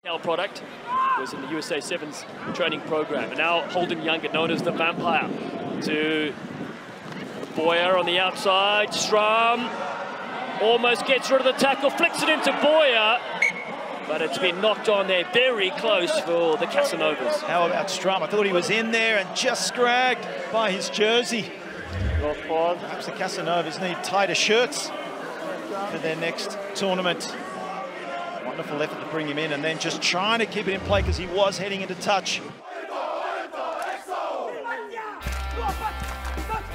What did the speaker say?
product was in the USA 7's training program. And now Holden Younger, known as the Vampire, to Boyer on the outside. Strum almost gets rid of the tackle, flicks it into Boyer, but it's been knocked on there very close for the Casanovas. How about Strum? I thought he was in there and just scragged by his jersey. Perhaps the Casanovas need tighter shirts for their next tournament. Wonderful effort to bring him in and then just trying to keep it in play because he was heading into touch.